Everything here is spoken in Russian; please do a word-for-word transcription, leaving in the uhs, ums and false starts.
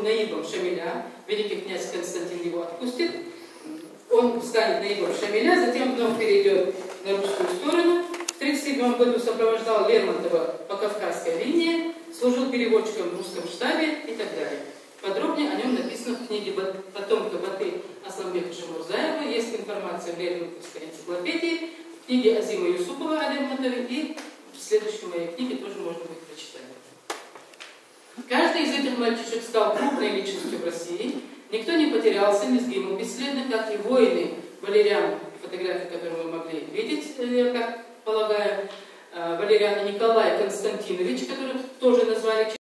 был наибом Шамиля, великий князь Константин его отпустит, он станет наибом Шамиля, затем вновь перейдет на русскую сторону. В тридцать седьмом году сопровождал Лермонтова по Кавказской линии, служил переводчиком в русском штабе и так далее. Подробнее о нем написано в книге потомка Баты Асламбека Шамурзаева, есть информация в Лермонтовской энциклопедии, в книге Азима Юсупова о Лермонтове, и в следующей моей книге тоже можно будет прочитать. Каждый из этих мальчишек стал крупной личностью в России. Никто не потерялся, не сгинул бесследно, как и воины Валериан, фотографии, которые вы могли видеть, я как полагаю, Валериан Николай Константинович, которых тоже назвали